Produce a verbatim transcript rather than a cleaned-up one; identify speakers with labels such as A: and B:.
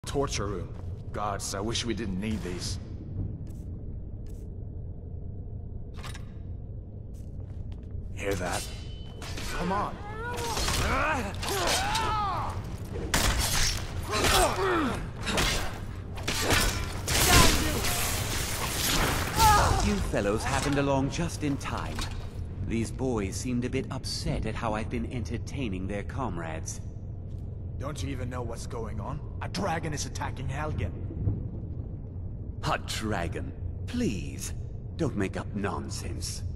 A: Torture room. Gods, I wish we didn't need these. Hear that? Come on.
B: You fellows happened along just in time. These boys seemed a bit upset at how I've been entertaining their comrades.
A: Don't you even know what's going on? A dragon is attacking Helgen.
B: A dragon? Please, don't make up nonsense.